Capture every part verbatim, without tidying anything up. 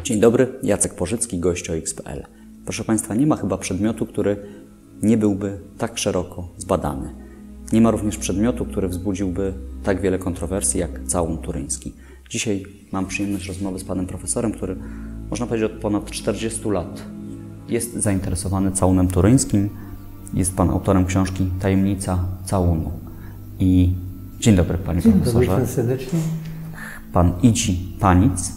Dzień dobry, Jacek Porzycki, gość O X kropka P L. Proszę Państwa, nie ma chyba przedmiotu, który nie byłby tak szeroko zbadany. Nie ma również przedmiotu, który wzbudziłby tak wiele kontrowersji jak całun turyński. Dzisiaj mam przyjemność rozmowy z panem profesorem, który, można powiedzieć, od ponad czterdziestu lat jest zainteresowany całunem turyńskim. Jest pan autorem książki Tajemnica całunu. I dzień dobry, panie Dzień profesorze. dobry, serdecznie. Pan Idzi Panic.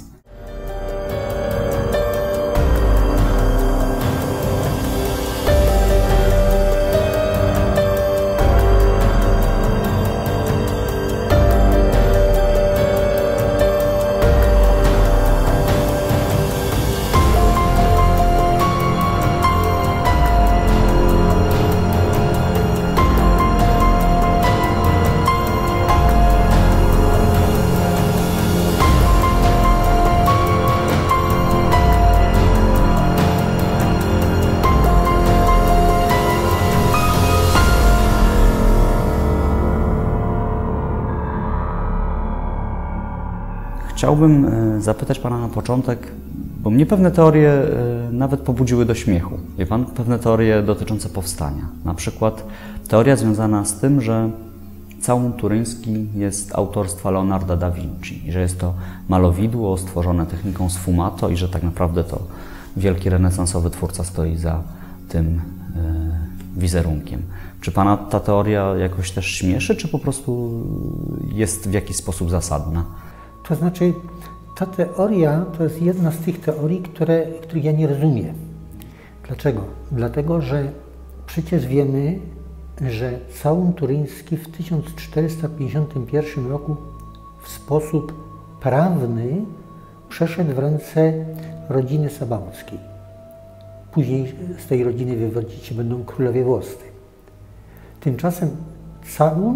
Chciałbym zapytać pana na początek, bo mnie pewne teorie nawet pobudziły do śmiechu. Wie pan, pewne teorie dotyczące powstania. Na przykład teoria związana z tym, że całun turyński jest autorstwa Leonarda da Vinci i że jest to malowidło stworzone techniką sfumato i że tak naprawdę to wielki renesansowy twórca stoi za tym wizerunkiem. Czy pana ta teoria jakoś też śmieszy, czy po prostu jest w jakiś sposób zasadna? To znaczy, ta teoria to jest jedna z tych teorii, które, których ja nie rozumiem. Dlaczego? Dlatego, że przecież wiemy, że całun turyński w tysiąc czterysta pięćdziesiątym pierwszym roku w sposób prawny przeszedł w ręce rodziny sabałckiej. Później z tej rodziny wywodzić się będą królowie włoscy. Tymczasem całun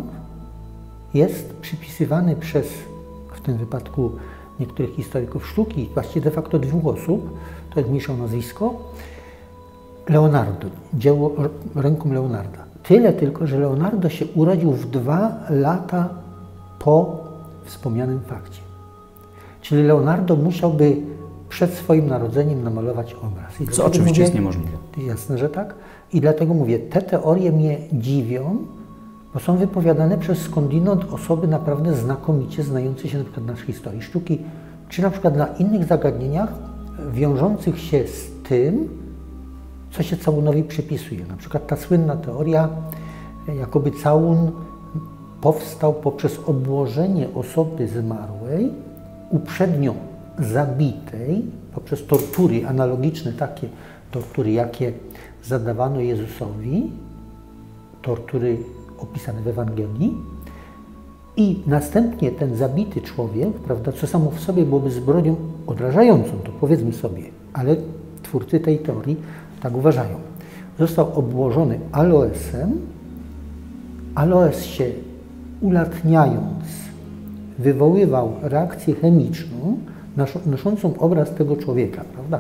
jest przypisywany przez, w tym wypadku niektórych historyków sztuki, właściwie de facto dwóch osób, to jest mniejsze nazwisko, Leonardo, dzieło ręką Leonarda. Tyle tylko, że Leonardo się urodził w dwa lata po wspomnianym fakcie. Czyli Leonardo musiałby przed swoim narodzeniem namalować obraz. I Co oczywiście mówię, jest niemożliwe. Jasne, że tak. I dlatego mówię, te teorie mnie dziwią, bo są wypowiadane przez skądinąd osoby naprawdę znakomicie znające się na przykład na historii sztuki, czy na przykład na innych zagadnieniach wiążących się z tym, co się całunowi przypisuje. Na przykład ta słynna teoria, jakoby całun powstał poprzez obłożenie osoby zmarłej, uprzednio zabitej, poprzez tortury analogiczne, takie tortury, jakie zadawano Jezusowi, tortury opisane w Ewangelii, i następnie ten zabity człowiek, prawda, co samo w sobie byłoby zbrodnią odrażającą, to powiedzmy sobie, ale twórcy tej teorii tak uważają. Został obłożony aloesem, aloes się ulatniając wywoływał reakcję chemiczną noszącą obraz tego człowieka, prawda?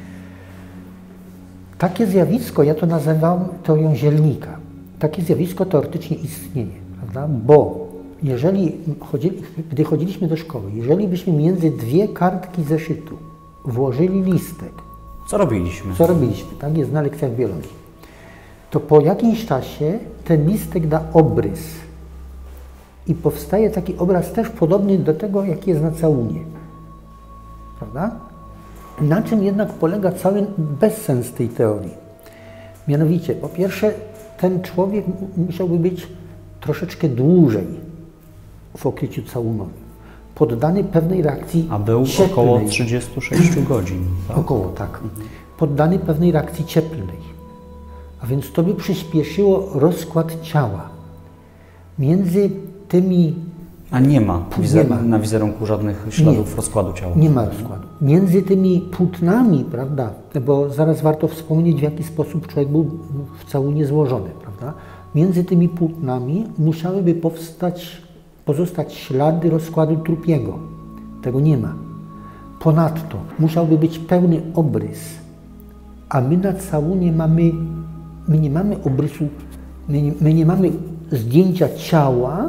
Takie zjawisko, ja to nazywam teorią zielnika. Takie zjawisko teoretycznie istnieje, prawda? Bo jeżeli chodzili, gdy chodziliśmy do szkoły, jeżeli byśmy między dwie kartki zeszytu włożyli listek, Co robiliśmy? co robiliśmy, tak jest na lekcjach biologii, to po jakimś czasie ten listek da obrys i powstaje taki obraz też podobny do tego, jaki jest na całunie, prawda? Na czym jednak polega cały bezsens tej teorii? Mianowicie, po pierwsze, ten człowiek musiałby być troszeczkę dłużej w okryciu całunowym, poddany pewnej reakcji A był cieplnej. około trzydziestu sześciu godzin. Tak? Około, tak. Poddany pewnej reakcji cieplnej. A więc to by przyspieszyło rozkład ciała. Między tymi... A nie ma, wizer nie ma. na wizerunku żadnych śladów Nie. rozkładu ciała. Nie ma rozkładu. Między tymi płótnami, prawda, bo zaraz warto wspomnieć, w jaki sposób człowiek był w całunie złożony, prawda. Między tymi płótnami musiałyby powstać, pozostać ślady rozkładu trupiego. Tego nie ma. Ponadto musiałby być pełny obrys, a my na całunie mamy, my nie mamy obrysu, my nie, my nie mamy zdjęcia ciała,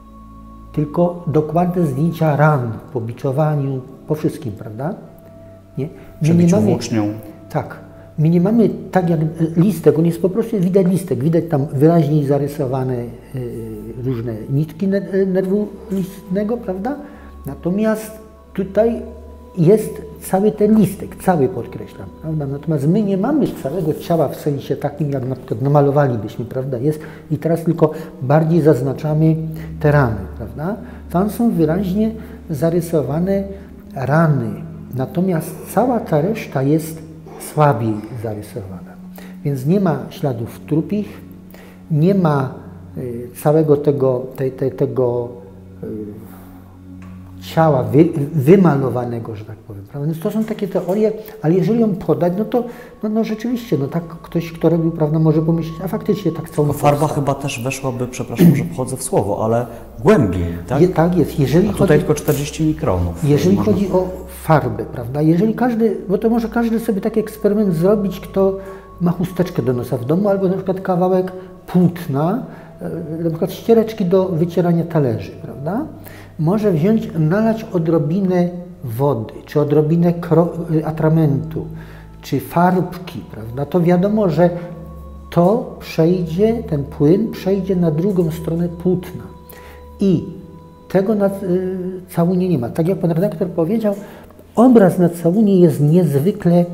tylko dokładne zdjęcia ran po biczowaniu, po wszystkim, prawda? Nie? My Przebić nie mamy, włócznią. tak. My nie mamy tak jak listek, on jest po prostu, widać listek, widać tam wyraźniej zarysowane y, różne nitki nerwu listnego, prawda? Natomiast tutaj jest cały ten listek, cały podkreślam, prawda? Natomiast my nie mamy całego ciała w sensie takim, jak na przykład namalowalibyśmy, prawda? Jest i teraz tylko bardziej zaznaczamy te rany, prawda? Tam są wyraźnie zarysowane rany, natomiast cała ta reszta jest słabiej zarysowana. Więc nie ma śladów trupich, nie ma y, całego tego, te, te, tego y, ciała wy, wymalowanego, że tak powiem. Prawda? Więc to są takie teorie, ale jeżeli ją podać, no to no, no rzeczywiście, no tak ktoś, kto robił, prawda, może pomyśleć, a faktycznie tak całą Farba powstał. Chyba też weszłaby, przepraszam, że wchodzę w słowo, ale głębiej, tak? Je, tak jest. Jeżeli a tutaj chodzi, tylko czterdzieści mikronów. Jeżeli można... chodzi o farbę, prawda, jeżeli każdy, bo to może każdy sobie taki eksperyment zrobić, kto ma chusteczkę do nosa w domu, albo na przykład kawałek płótna, na przykład ściereczki do wycierania talerzy, prawda? Może wziąć, nalać odrobinę wody, czy odrobinę atramentu, czy farbki, prawda? To wiadomo, że to przejdzie, ten płyn przejdzie na drugą stronę płótna. I tego na całunie nie ma. Tak jak pan redaktor powiedział, obraz na całunie jest niezwykle,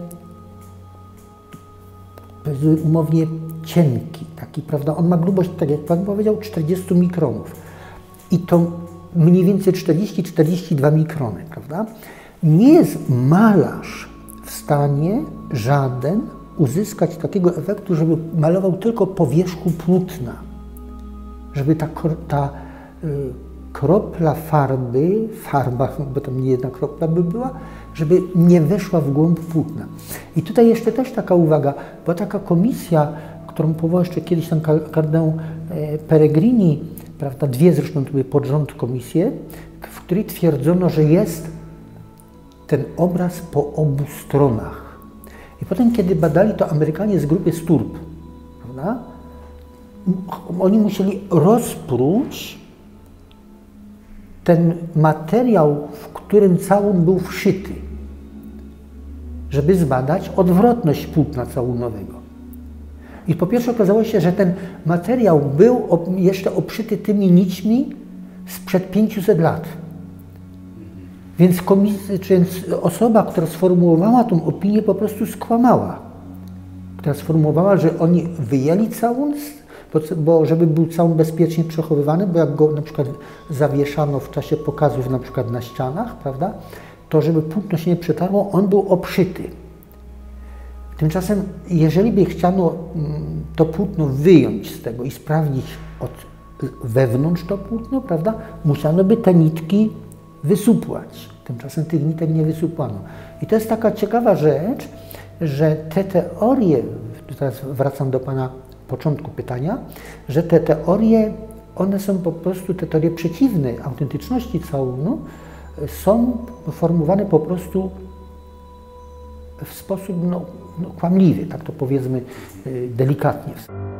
umownie, cienki, taki, prawda? On ma grubość, tak jak pan powiedział, czterdzieści mikronów. I to mniej więcej czterdzieści do czterdziestu dwóch mikrony, prawda? Nie jest malarz w stanie żaden uzyskać takiego efektu, żeby malował tylko po wierzchu płótna. Żeby ta, ta y, kropla farby, farba, bo tam nie jedna kropla by była, żeby nie weszła w głąb płótna. I tutaj jeszcze też taka uwaga, bo taka komisja, którą powołał jeszcze kiedyś ten kardynał Peregrini, prawda, dwie zresztą to były pod rząd komisje, w której twierdzono, że jest ten obraz po obu stronach. I potem, kiedy badali to Amerykanie z grupy Sturb, prawda, oni musieli rozpróć ten materiał, w którym całun był wszyty, żeby zbadać odwrotność płótna całunowego. I po pierwsze okazało się, że ten materiał był jeszcze obszyty tymi nićmi sprzed pięciuset lat. Więc, komisja, czy osoba, która sformułowała tą opinię, po prostu skłamała. Która sformułowała, że oni wyjęli całun, bo, bo żeby był całun bezpiecznie przechowywany, bo jak go na przykład zawieszano w czasie pokazów na przykład na ścianach, prawda, to żeby płótno się nie przetarło, on był obszyty. Tymczasem, jeżeli by chciano to płótno wyjąć z tego i sprawdzić od wewnątrz to płótno, prawda, musiano by te nitki wysupłać. Tymczasem tych nitek nie wysupłano. I to jest taka ciekawa rzecz, że te teorie, teraz wracam do pana początku pytania, że te teorie, one są po prostu, te teorie przeciwne autentyczności całunu, są formułowane po prostu w sposób no, no, kłamliwy, tak to powiedzmy delikatnie.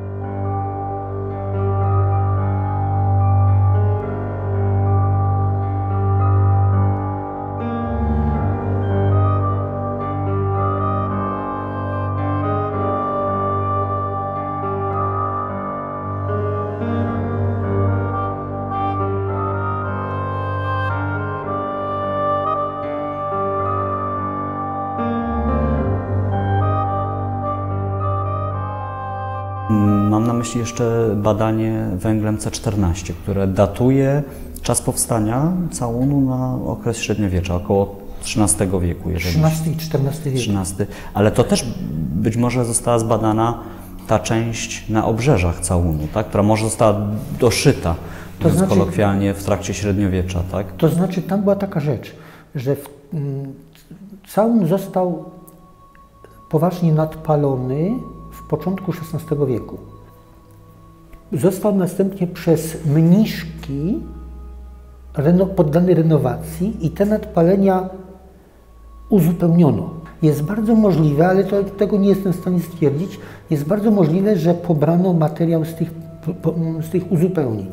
Mam na myśli jeszcze badanie węglem C czternaście, które datuje czas powstania całunu na okres średniowiecza, około trzynastego wieku. Jeżeli trzynasty i czternasty wiek. trzynasty. Ale to też być może została zbadana ta część na obrzeżach całunu, tak? Która może została doszyta, to znaczy, kolokwialnie, w trakcie średniowiecza, tak? To znaczy, tam była taka rzecz, że w, m, całun został poważnie nadpalony w początku szesnastego wieku. Został następnie przez mniszki reno, poddany renowacji i te nadpalenia uzupełniono. Jest bardzo możliwe, ale to, tego nie jestem w stanie stwierdzić, jest bardzo możliwe, że pobrano materiał z tych, z tych uzupełnień.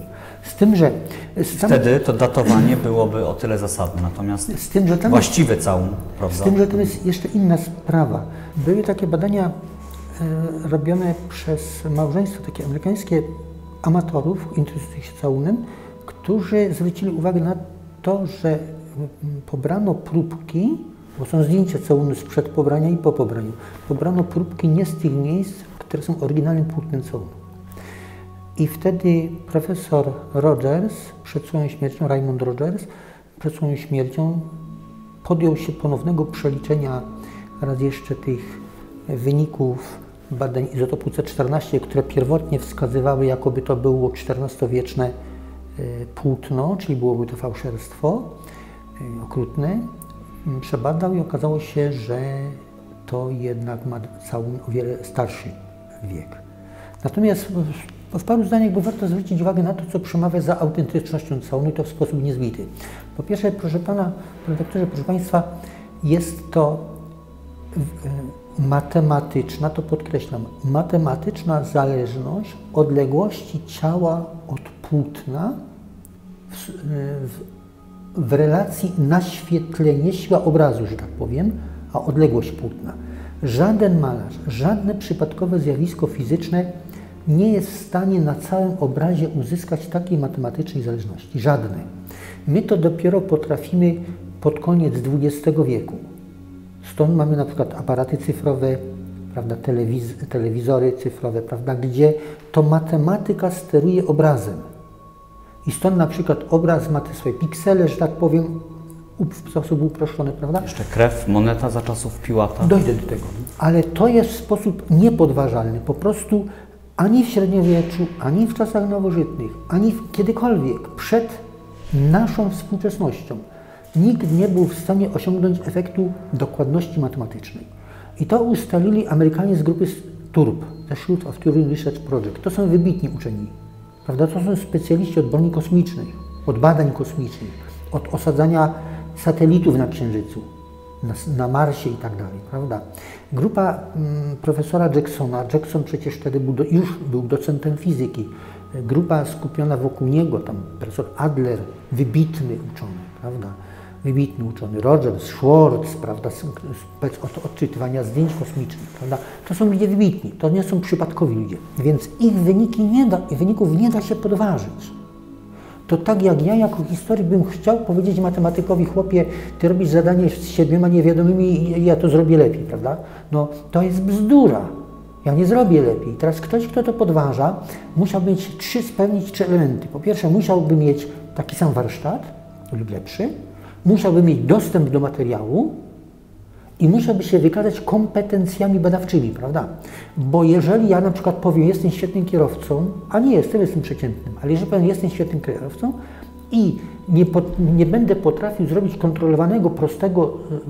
Z tym, że... Z tam, Wtedy to datowanie byłoby o tyle zasadne, natomiast z tym, że tam właściwy jest, całun, prawda? Z tym, że tam jest jeszcze inna sprawa. Były takie badania e, robione przez małżeństwo takie amerykańskie amatorów interesujących się całunem, którzy zwrócili uwagę na to, że pobrano próbki, bo są zdjęcia całunu sprzed pobrania i po pobraniu. Pobrano próbki nie z tych miejsc, które są oryginalnym płótnem całunu. I wtedy profesor Rogers, przed swoją śmiercią, Raymond Rogers, przed swoją śmiercią podjął się ponownego przeliczenia raz jeszcze tych wyników badań izotopu C czternaście, które pierwotnie wskazywały, jakoby to było czternastowieczne płótno, czyli byłoby to fałszerstwo okrutne. Przebadał i okazało się, że to jednak ma całun o wiele starszy wiek. Natomiast w paru zdaniach bo warto zwrócić uwagę na to, co przemawia za autentycznością całunu i to w sposób niezbity. Po pierwsze, proszę pana, panie doktorze, proszę państwa, jest to matematyczna, to podkreślam, matematyczna zależność odległości ciała od płótna w, w, w relacji naświetlenie, siła obrazu, że tak powiem, a odległość płótna. Żaden malarz, żadne przypadkowe zjawisko fizyczne nie jest w stanie na całym obrazie uzyskać takiej matematycznej zależności. Żadne. My to dopiero potrafimy pod koniec dwudziestego wieku. Stąd mamy na przykład aparaty cyfrowe, prawda, telewiz telewizory cyfrowe, prawda, gdzie to matematyka steruje obrazem. I stąd na przykład obraz ma te swoje piksele, że tak powiem, w sposób uproszczony, prawda? Jeszcze krew, moneta za czasów Piłata. Dojdę do tego. Ale to jest w sposób niepodważalny. Po prostu ani w średniowieczu, ani w czasach nowożytnych, ani w, kiedykolwiek przed naszą współczesnością nikt nie był w stanie osiągnąć efektu dokładności matematycznej. I to ustalili Amerykanie z grupy T U R P, The Schultz of Turing Research Project. To są wybitni uczeni, prawda? To są specjaliści od broni kosmicznej, od badań kosmicznych, od osadzania satelitów na Księżycu, na, na Marsie i tak dalej, prawda? Grupa mm, profesora Jacksona, Jackson przecież wtedy był do, już był docentem fizyki, grupa skupiona wokół niego, tam profesor Adler, wybitny uczony, prawda? Wybitny uczony, Rogers, Schwartz, prawda, spec od odczytywania zdjęć kosmicznych, prawda? To są ludzie wybitni, to nie są przypadkowi ludzie, więc ich wyniki nie da, wyników nie da się podważyć. To tak jak ja jako historyk bym chciał powiedzieć matematykowi, chłopie, ty robisz zadanie z siedmioma niewiadomymi i ja to zrobię lepiej, prawda? No to jest bzdura. Ja nie zrobię lepiej. Teraz ktoś, kto to podważa, musiał mieć trzy, spełnić trzy elementy. Po pierwsze, musiałby mieć taki sam warsztat lub lepszy, musiałby mieć dostęp do materiału i musiałby się wykazać kompetencjami badawczymi, prawda? Bo jeżeli ja na przykład powiem, jestem świetnym kierowcą, a nie jestem, jestem przeciętnym, ale jeżeli powiem, jestem świetnym kierowcą i nie, po, nie będę potrafił zrobić kontrolowanego, prostego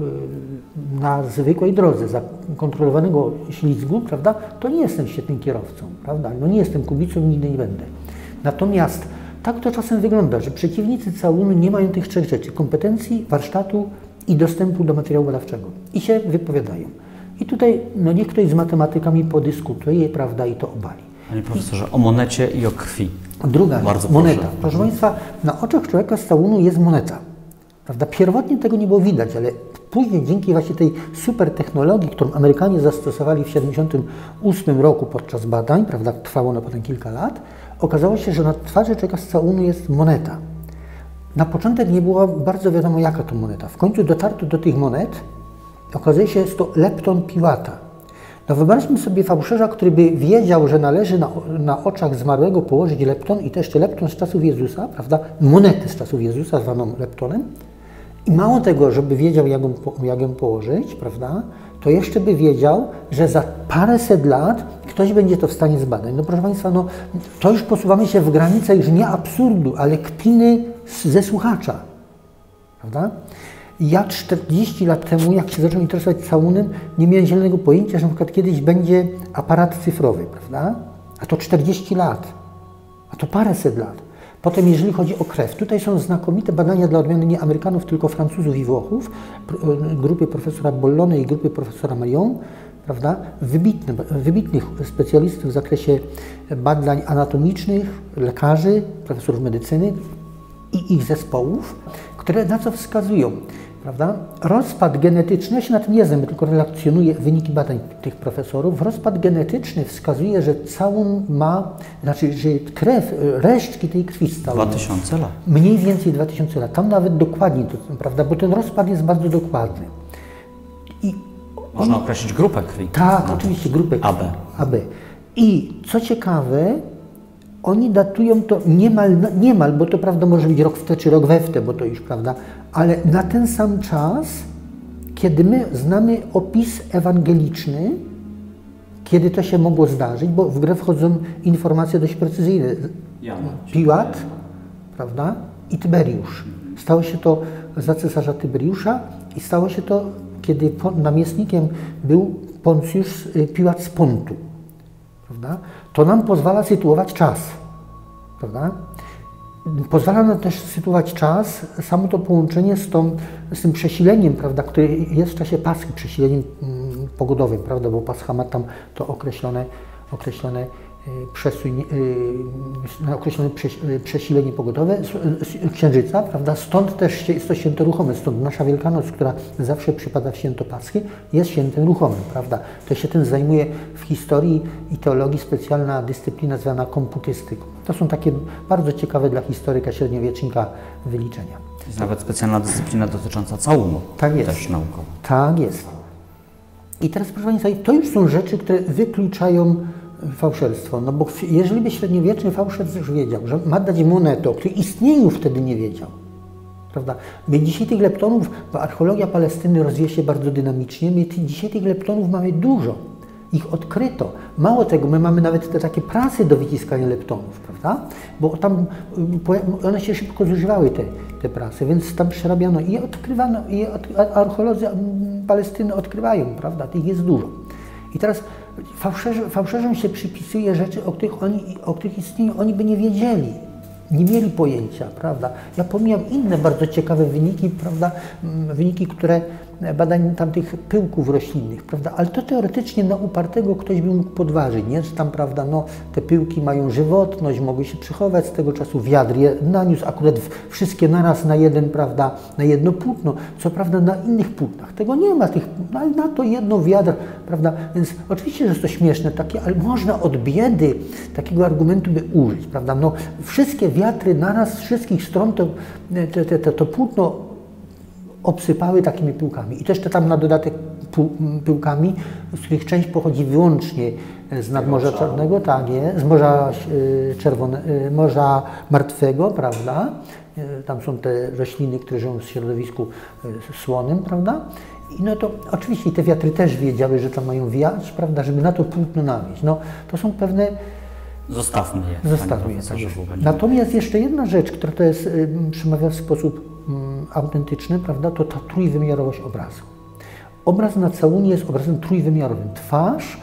yy, na zwykłej drodze, kontrolowanego ślizgu, prawda, to nie jestem świetnym kierowcą, prawda? No nie jestem kubicą i nigdy nie będę. Natomiast tak to czasem wygląda, że przeciwnicy całunu nie mają tych trzech rzeczy: kompetencji, warsztatu i dostępu do materiału badawczego. I się wypowiadają. I tutaj no, niech ktoś z matematykami podyskutuje, prawda, i to obali. Panie profesorze, o monecie i o krwi. Druga Bardzo moneta. proszę. Proszę Państwa, na oczach człowieka z całunu jest moneta. Prawda? Pierwotnie tego nie było widać, ale później dzięki właśnie tej super technologii, którą Amerykanie zastosowali w tysiąc dziewięćset siedemdziesiątym ósmym roku podczas badań, prawda, trwało na potem kilka lat, okazało się, że na twarzy człowieka z całunu jest moneta. Na początek nie było bardzo wiadomo, jaka to moneta. W końcu dotarto do tych monet. Okazuje się, że jest to lepton Piłata. No wyobraźmy sobie fałszerza, który by wiedział, że należy na, na oczach zmarłego położyć lepton i to jeszcze lepton z czasów Jezusa, prawda? Monety z czasów Jezusa zwaną leptonem. I mało tego, żeby wiedział, jak ją, jak ją położyć, prawda? To jeszcze by wiedział, że za paręset lat ktoś będzie to w stanie zbadać. No proszę Państwa, no, to już posuwamy się w granicę już nie absurdu, ale kpiny ze słuchacza, prawda? Ja czterdzieści lat temu, jak się zacząłem interesować całunem, nie miałem zielonego pojęcia, że na przykład kiedyś będzie aparat cyfrowy, prawda? A to czterdzieści lat, a to paręset lat. Potem, jeżeli chodzi o krew, tutaj są znakomite badania dla odmiany nie Amerykanów, tylko Francuzów i Włochów, grupy profesora Bollone i grupy profesora Marion, prawda, wybitne, wybitnych specjalistów w zakresie badań anatomicznych, lekarzy, profesorów medycyny i ich zespołów, które na co wskazują, prawda? Rozpad genetyczny, ja się na tym nie znam, tylko relacjonuję wyniki badań tych profesorów. Rozpad genetyczny wskazuje, że całą ma, znaczy, że krew, resztki tej krwi stałej. dwa tysiące lat. Mniej więcej dwa tysiące lat. Tam nawet dokładnie to, prawda, bo ten rozpad jest bardzo dokładny. I Można określić grupę krwi. Tak, oczywiście, grupę krwi. A B. A B. I co ciekawe, oni datują to niemal, niemal, bo to prawda może być rok w te czy rok we w te, bo to już prawda, ale na ten sam czas, kiedy my znamy opis ewangeliczny, kiedy to się mogło zdarzyć, bo w grę wchodzą informacje dość precyzyjne. Piłat, prawda, i Tyberiusz. Stało się to za cesarza Tyberiusza i stało się to, kiedy namiestnikiem był Poncjusz Piłat z Pontu. Prawda? To nam pozwala sytuować czas. Prawda? Pozwala nam też sytuować czas, samo to połączenie z, tą, z tym przesileniem, prawda, które jest w czasie Paschy, przesileniem mm, pogodowym, prawda, bo Pascha ma tam to określone, określone Przesuń, yy, określone przesilenie pogodowe księżyca, prawda? Stąd też jest to święto ruchome, stąd nasza Wielkanoc, która zawsze przypada w święto Paschy, jest świętem ruchomym, prawda? To się tym zajmuje w historii i teologii specjalna dyscyplina zwana komputystyką. To są takie bardzo ciekawe dla historyka średniowiecznika wyliczenia. Jest nawet specjalna dyscyplina dotycząca całumu. Tak jest. Też nauką. Tak jest. I teraz, proszę Państwa, to już są rzeczy, które wykluczają fałszerstwo, no bo jeżeli by średniowieczny fałszerz już wiedział, że ma dać monetę, o której istnieniu wtedy nie wiedział, prawda? My dzisiaj tych leptonów, bo archeologia Palestyny rozwija się bardzo dynamicznie, my dzisiaj tych leptonów mamy dużo, ich odkryto. Mało tego, my mamy nawet te takie prasy do wyciskania leptonów, prawda? Bo tam one się szybko zużywały, te, te prasy, więc tam przerabiano i odkrywano, i od, archeolodzy Palestyny odkrywają, prawda? Tych jest dużo. I teraz fałszerzy, fałszerzom się przypisuje rzeczy, o których, oni, o których istnieniu oni by nie wiedzieli, nie mieli pojęcia, prawda? Ja pomijam inne bardzo ciekawe wyniki, prawda? Wyniki, które badań tamtych pyłków roślinnych, prawda? Ale to teoretycznie na upartego ktoś by mógł podważyć, nie? Że tam, prawda, no, te pyłki mają żywotność, mogły się przechować, z tego czasu wiatr je naniósł, akurat wszystkie naraz na jeden, prawda, na jedno płótno, co prawda na innych płótnach. Tego nie ma, tych, ale na to jedno wiatr, prawda? Więc oczywiście, że jest to śmieszne takie, ale można od biedy takiego argumentu by użyć, prawda? No, wszystkie wiatry naraz z wszystkich stron to, to, to, to, to płótno obsypały takimi pyłkami. I też te tam na dodatek pyłkami, z których część pochodzi wyłącznie z nadmorza Czarnego, tak jest, z Morza Czerwone, Morza Martwego, prawda? Tam są te rośliny, które żyją w środowisku słonym, prawda? I no to oczywiście te wiatry też wiedziały, że tam mają wiać, prawda, żeby na to płótno nawieść. No to są pewne... Zostawmy je. Zostawmy je. Tak. Natomiast jeszcze jedna rzecz, która to jest, przemawia w sposób autentyczny, prawda, to ta trójwymiarowość obrazu. Obraz na całunie jest obrazem trójwymiarowym. Twarz,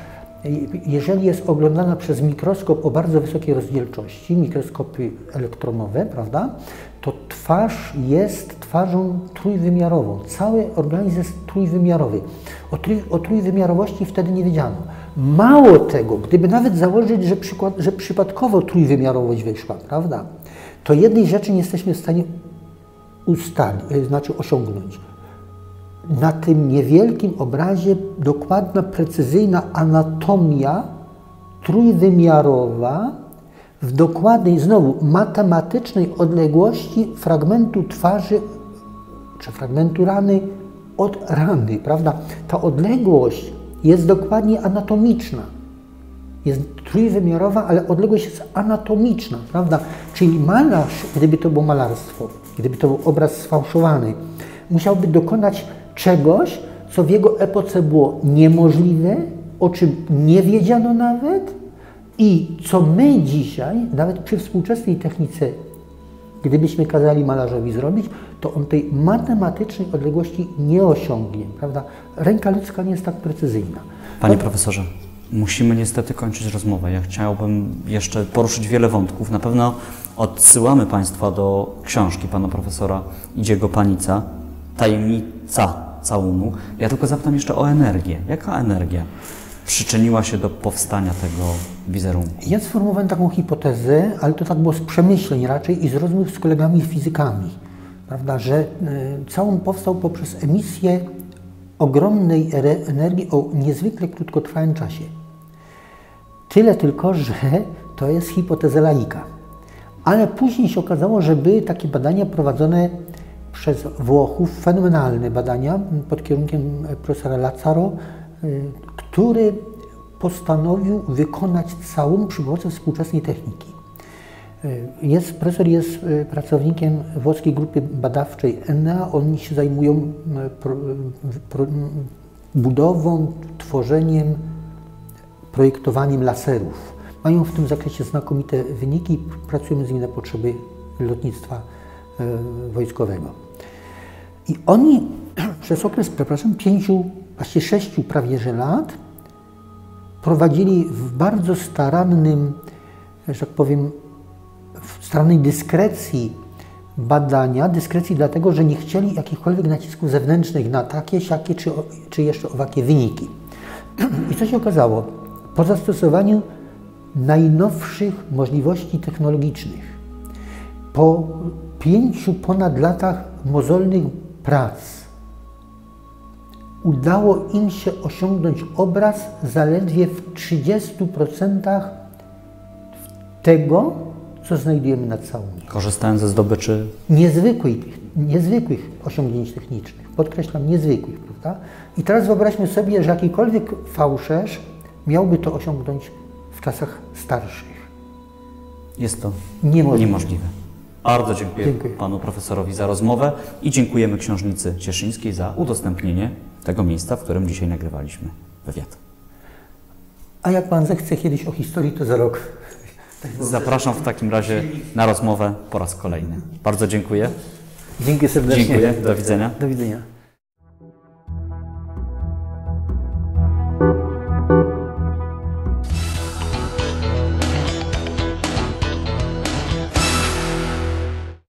jeżeli jest oglądana przez mikroskop o bardzo wysokiej rozdzielczości, mikroskopy elektronowe, prawda, to twarz jest twarzą trójwymiarową. Cały organizm jest trójwymiarowy. O, trój, o trójwymiarowości wtedy nie wiedziano. Mało tego, gdyby nawet założyć, że, przykład, że przypadkowo trójwymiarowość wyszła, prawda, to jednej rzeczy nie jesteśmy w stanie ustalić, znaczy osiągnąć. Na tym niewielkim obrazie dokładna, precyzyjna anatomia trójwymiarowa w dokładnej, znowu, matematycznej odległości fragmentu twarzy czy fragmentu rany od rany, prawda? Ta odległość jest dokładnie anatomiczna. Jest trójwymiarowa, ale odległość jest anatomiczna, prawda? Czyli malarz, gdyby to było malarstwo, gdyby to był obraz sfałszowany, musiałby dokonać czegoś, co w jego epoce było niemożliwe, o czym nie wiedziano nawet i co my dzisiaj, nawet przy współczesnej technice, gdybyśmy kazali malarzowi zrobić, to on tej matematycznej odległości nie osiągnie, prawda? Ręka ludzka nie jest tak precyzyjna. Panie profesorze, musimy niestety kończyć rozmowę. Ja chciałbym jeszcze poruszyć wiele wątków. Na pewno odsyłamy Państwa do książki pana profesora Idziego Panica, Tajemnica całunu. Ja tylko zapytam jeszcze o energię. Jaka energia przyczyniła się do powstania tego wizerunku? Ja sformułowałem taką hipotezę, ale to tak było z przemyśleń raczej i z rozmów z kolegami fizykami, prawda, że y, całun powstał poprzez emisję ogromnej energii o niezwykle krótkotrwałym czasie. Tyle tylko, że to jest hipoteza laika. Ale później się okazało, że były takie badania prowadzone przez Włochów, fenomenalne badania pod kierunkiem profesora Lazzaro, który postanowił wykonać całun przy pomocy współczesnej techniki. Jest, profesor jest pracownikiem włoskiej grupy badawczej N E A. Oni się zajmują pro, pro, budową, tworzeniem, projektowaniem laserów. Mają w tym zakresie znakomite wyniki. Pracujemy z nimi na potrzeby lotnictwa wojskowego. I oni przez okres, przepraszam, pięciu, właściwie sześciu prawie że lat prowadzili w bardzo starannym, że tak powiem, w starannej dyskrecji badania, dyskrecji dlatego, że nie chcieli jakichkolwiek nacisków zewnętrznych na takie, siakie czy, czy jeszcze owakie wyniki. I co się okazało? Po zastosowaniu najnowszych możliwości technologicznych, po pięciu ponad latach mozolnych prac, udało im się osiągnąć obraz zaledwie w trzydziestu procentach tego, co znajdujemy na całunie. Korzystając ze zdobyczy Niezwykłych, niezwykłych osiągnięć technicznych, podkreślam, niezwykłych, prawda? I teraz wyobraźmy sobie, że jakikolwiek fałszerz miałby to osiągnąć w czasach starszych. Jest to Niemożliwe. niemożliwe. Bardzo dziękuję, Dziękuję panu profesorowi za rozmowę i dziękujemy Książnicy Cieszyńskiej za udostępnienie tego miejsca, w którym dzisiaj nagrywaliśmy wywiad. A jak pan zechce kiedyś o historii, to za rok. Zapraszam w takim razie na rozmowę po raz kolejny. Bardzo dziękuję. Dziękuję serdecznie. Dziękuję. Do widzenia. Do widzenia.